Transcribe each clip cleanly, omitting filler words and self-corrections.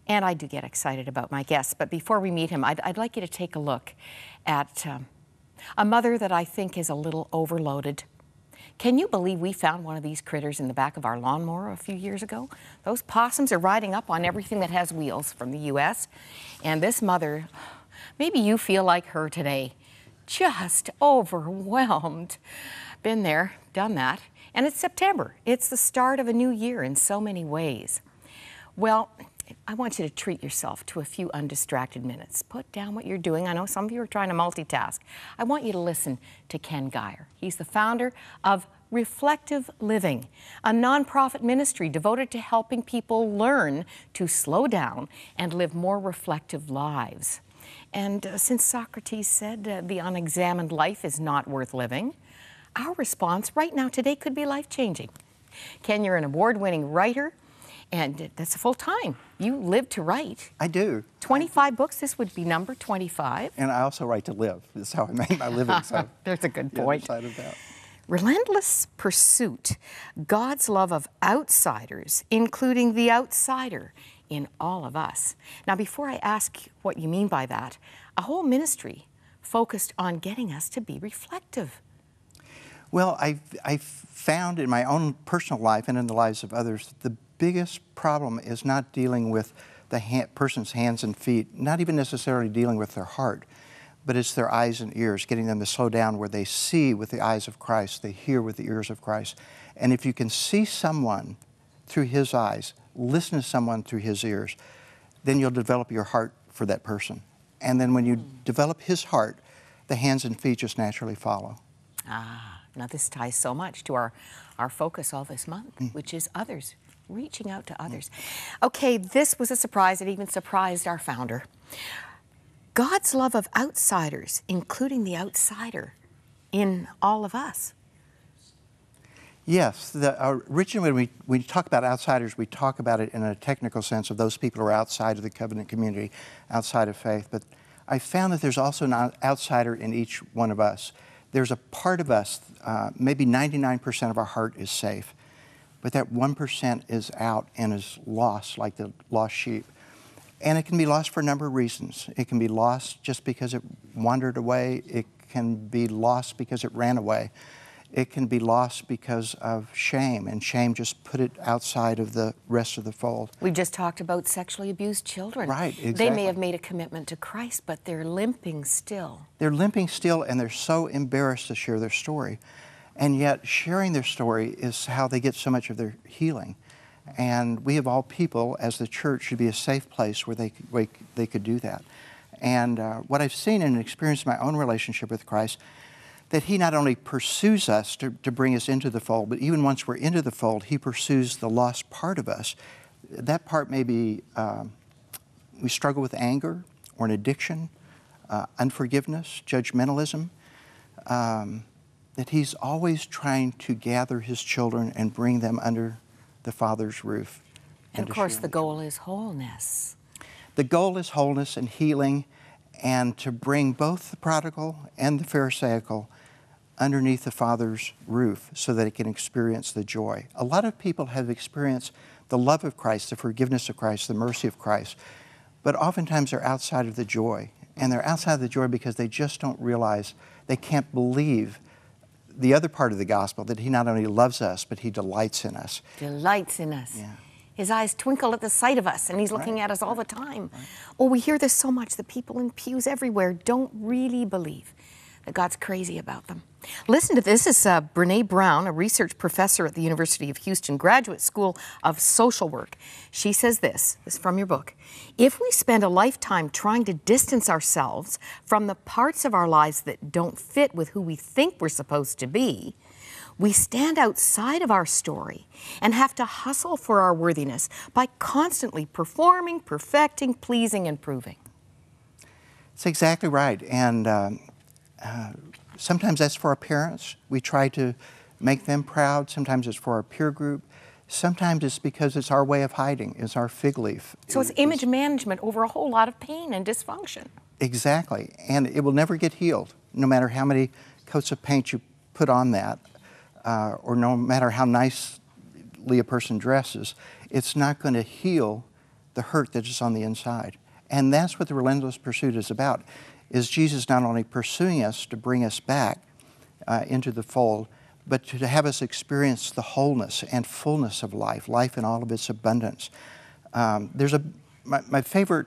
And I do get excited about my guests, but before we meet him, I'd like you to take a look at a mother that I think is a little overloaded. Can you believe we found one of these critters in the back of our lawnmower a few years ago? Those possums are riding up on everything that has wheels from the U.S. And this mother, maybe you feel like her today, just overwhelmed. Been there, done that. And it's September. It's the start of a new year in so many ways. Well, I want you to treat yourself to a few undistracted minutes. Put down what you're doing. I know some of you are trying to multitask. I want you to listen to Ken Gire. He's the founder of Reflective Living, a nonprofit ministry devoted to helping people learn to slow down and live more reflective lives. And since Socrates said the unexamined life is not worth living, our response right now today could be life-changing. Ken, you're an award-winning writer, and that's full time. You live to write. I do. 25 books, this would be number 25. And I also write to live. That's how I make my living. So there's a good point. The other side of that. Relentless Pursuit, God's love of outsiders, including the outsider in all of us. Now, before I ask what you mean by that, a whole ministry focused on getting us to be reflective. Well, I've found in my own personal life and in the lives of others, the biggest problem is not dealing with the person's hands and feet, not even necessarily dealing with their heart, but it's their eyes and ears, getting them to slow down where they see with the eyes of Christ, they hear with the ears of Christ. And if you can see someone through his eyes, listen to someone through his ears, then you'll develop your heart for that person. And then when you develop his heart, the hands and feet just naturally follow. Now this ties so much to our focus all this month, which is others. Reaching out to others. Okay, this was a surprise. It even surprised our founder. God's love of outsiders, including the outsider in all of us. Yes, originally when we talk about outsiders, we talk about it in a technical sense of those people who are outside of the covenant community, outside of faith. But I found that there's also an outsider in each one of us. There's a part of us, maybe 99% of our heart is safe. But that 1% is out and is lost, like the lost sheep. And it can be lost for a number of reasons. It can be lost just because it wandered away. It can be lost because it ran away. It can be lost because of shame, and shame just put it outside of the rest of the fold. We just talked about sexually abused children. Right, exactly. They may have made a commitment to Christ, but they're limping still. They're limping still, and they're so embarrassed to share their story. And yet, sharing their story is how they get so much of their healing. And we, of all people, as the church, should be a safe place where they could do that. And what I've seen and experienced in my own relationship with Christ, that he not only pursues us to bring us into the fold, but even once we're into the fold, he pursues the lost part of us. That part may be we struggle with anger or an addiction, unforgiveness, judgmentalism. That he's always trying to gather his children and bring them under the Father's roof. And of course, the goal is wholeness. The goal is wholeness and healing, and to bring both the prodigal and the Pharisaical underneath the Father's roof so that it can experience the joy. A lot of people have experienced the love of Christ, the forgiveness of Christ, the mercy of Christ, but oftentimes they're outside of the joy. And they're outside of the joy because they just don't realize, they can't believe the other part of the gospel, that he not only loves us, but he delights in us. Delights in us. Yeah. His eyes twinkle at the sight of us, and he's looking at us all the time. Oh, we hear this so much. The people in pews everywhere don't really believe that God's crazy about them. Listen to this. This is Moira Brown, a research professor at the University of Houston Graduate School of Social Work. She says this is from your book. If we spend a lifetime trying to distance ourselves from the parts of our lives that don't fit with who we think we're supposed to be, we stand outside of our story and have to hustle for our worthiness by constantly performing, perfecting, pleasing, and proving. That's exactly right. And sometimes that's for our parents. We try to make them proud. Sometimes it's for our peer group. Sometimes it's because it's our way of hiding. It's our fig leaf. So it's image management over a whole lot of pain and dysfunction. Exactly. And it will never get healed, no matter how many coats of paint you put on that, or no matter how nicely a person dresses. It's not going to heal the hurt that is on the inside. And that's what the relentless pursuit is about, is Jesus not only pursuing us to bring us back into the fold, but to have us experience the wholeness and fullness of life, life in all of its abundance. My favorite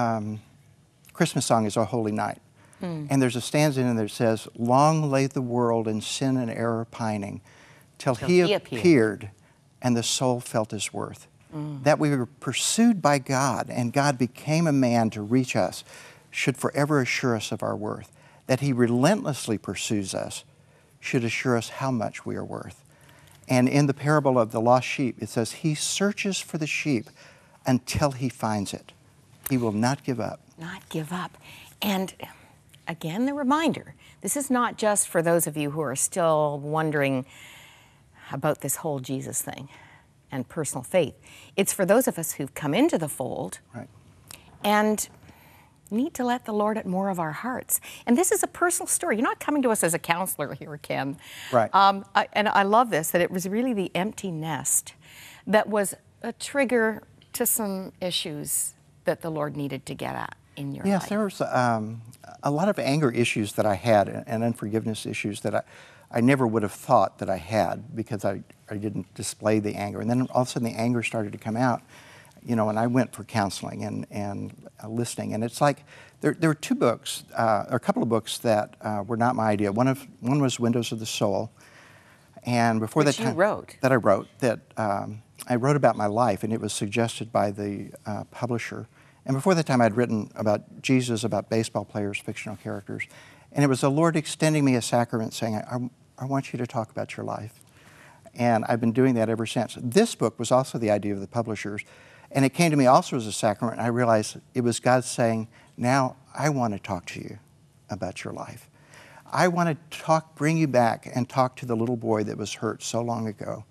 Christmas song is O Holy Night. And there's a stanza in there that says, long lay the world in sin and error pining, till he appeared and the soul felt his worth. That we were pursued by God and God became a man to reach us should forever assure us of our worth. That he relentlessly pursues us should assure us how much we are worth. And in the parable of the lost sheep, it says, he searches for the sheep until he finds it. He will not give up. Not give up. And again, the reminder, this is not just for those of you who are still wondering about this whole Jesus thing and personal faith. It's for those of us who've come into the fold and need to let the Lord at more of our hearts. And this is a personal story. You're not coming to us as a counselor here, Ken. Right. And I love this, that it was really the empty nest that was a trigger to some issues that the Lord needed to get at in your life. Yes, there was a lot of anger issues that I had and unforgiveness issues that I never would have thought that I had because I didn't display the anger. And then all of a sudden the anger started to come out, you know, and I went for counseling and listening. And it's like there were two books, or a couple of books that were not my idea. One was Windows of the Soul. And before that time, that I wrote, I wrote about my life, and it was suggested by the publisher. And before that time, I'd written about Jesus, about baseball players, fictional characters. And it was the Lord extending me a sacrament saying, I want you to talk about your life. And I've been doing that ever since. This book was also the idea of the publishers. And it came to me also as a sacrament. And I realized it was God saying, now I want to talk to you about your life. I want to bring you back and talk to the little boy that was hurt so long ago.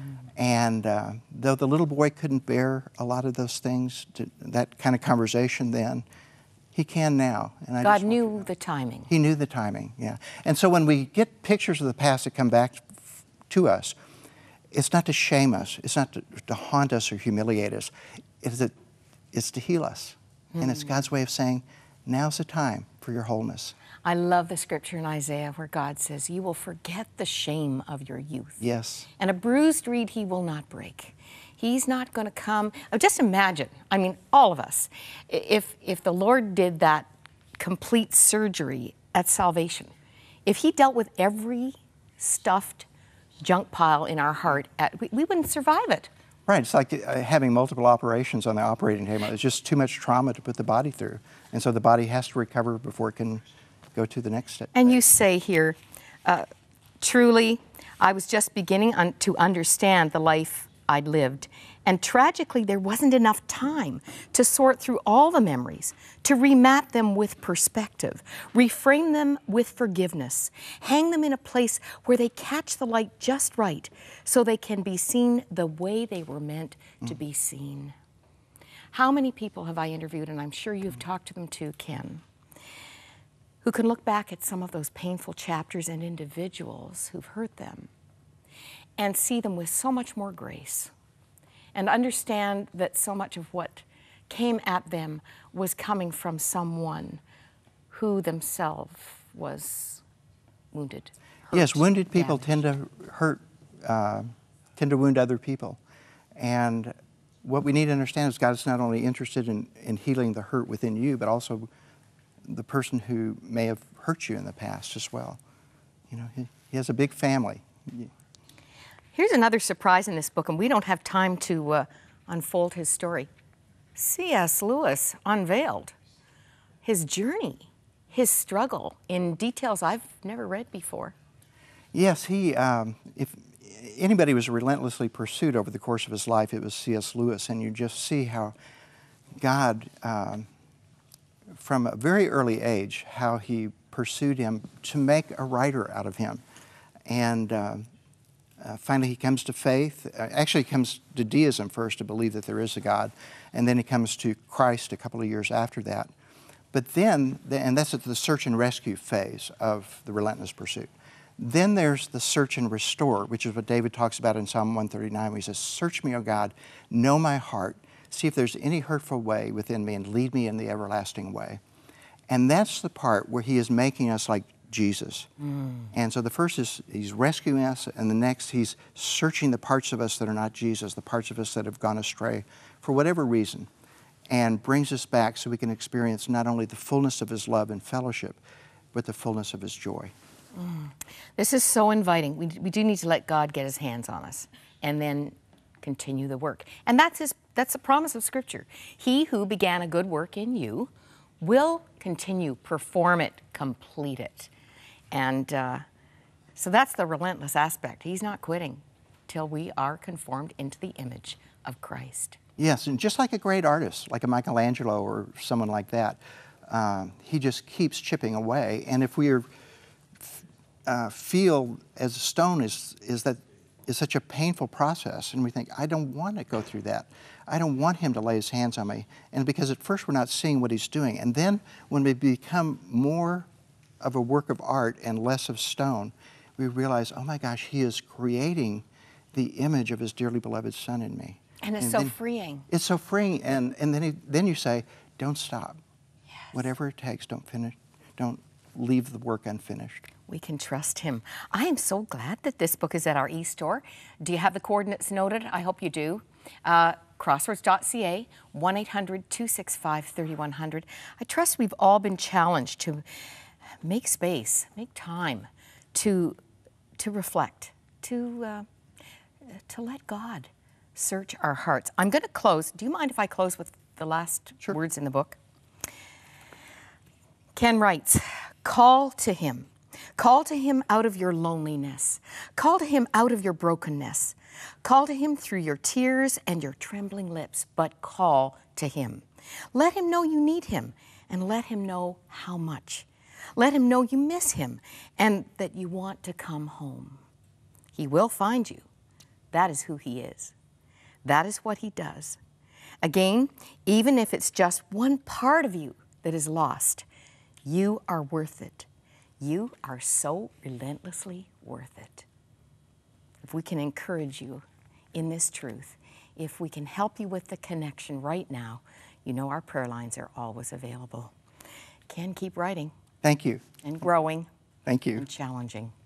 And though the little boy couldn't bear a lot of those things, that kind of conversation then, he can now. And God knew the timing. He knew the timing, yeah. And so when we get pictures of the past that come back to us, it's not to shame us. It's not to haunt us or humiliate us. It's to heal us. And it's God's way of saying, now's the time for your wholeness. I love the scripture in Isaiah where God says, you will forget the shame of your youth. Yes. And a bruised reed he will not break. He's not going to come. Just imagine, I mean, all of us, if the Lord did that complete surgery at salvation, if he dealt with every stuffed junk pile in our heart, we wouldn't survive it. Right, it's like having multiple operations on the operating table. It's just too much trauma to put the body through. And so the body has to recover before it can go to the next step. And you say here, truly, I was just beginning to understand the life I'd lived. And tragically, there wasn't enough time to sort through all the memories, to remap them with perspective, reframe them with forgiveness, hang them in a place where they catch the light just right so they can be seen the way they were meant to be seen. How many people have I interviewed, and I'm sure you've talked to them too, Ken, who can look back at some of those painful chapters and individuals who've hurt them and see them with so much more grace and understand that so much of what came at them was coming from someone who themselves was wounded. Yes, wounded people tend to tend to wound other people. And what we need to understand is God is not only interested in healing the hurt within you, but also the person who may have hurt you in the past as well. You know, he has a big family. Here's another surprise in this book, and we don't have time to unfold his story. C.S. Lewis unveiled his journey, his struggle in details I've never read before. Yes, if anybody was relentlessly pursued over the course of his life, it was C.S. Lewis, and you just see how God, from a very early age, how he pursued him to make a writer out of him. And finally he comes to faith. Actually, he comes to deism first, to believe that there is a God, and then he comes to Christ a couple of years after that. But then, and that's at the search and rescue phase of the relentless pursuit. Then there's the search and restore, which is what David talks about in Psalm 139, where he says, "Search me, O God, know my heart, see if there's any hurtful way within me and lead me in the everlasting way. And that's the part where he is making us like Jesus. And so the first is he's rescuing us, and the next he's searching the parts of us that are not Jesus, the parts of us that have gone astray for whatever reason, and brings us back so we can experience not only the fullness of his love and fellowship, but the fullness of his joy. This is so inviting. We do need to let God get his hands on us and then continue the work. And that's the promise of Scripture. He who began a good work in you will continue, perform it, complete it. And so that's the relentless aspect. He's not quitting till we are conformed into the image of Christ. Yes, and just like a great artist, like a Michelangelo or someone like that, he just keeps chipping away. And if we feel as a stone is such a painful process, and we think, I don't want to go through that. I don't want him to lay his hands on me. And because at first we're not seeing what he's doing. And then when we become more of a work of art and less of stone, we realize, oh my gosh, he is creating the image of his dearly beloved Son in me. And it's so freeing. It's so freeing. And then you say, don't stop. Yes. Whatever it takes, don't leave the work unfinished. We can trust him. I am so glad that this book is at our e-store. Do you have the coordinates noted? I hope you do. Crosswords.ca, 1-800-265-3100. I trust we've all been challenged to make space, make time to reflect, to let God search our hearts. I'm going to close. Do you mind if I close with the last words in the book? Ken writes, call to him. Call to him out of your loneliness. Call to him out of your brokenness. Call to him through your tears and your trembling lips, but call to him. Let him know you need him, and let him know how much. Let him know you miss him and that you want to come home. He will find you. That is who he is. That is what he does. Again, even if it's just one part of you that is lost, you are worth it. You are so relentlessly worth it. If we can encourage you in this truth, if we can help you with the connection right now, you know our prayer lines are always available. Ken, keep writing. Thank you. And growing. Thank you. And challenging.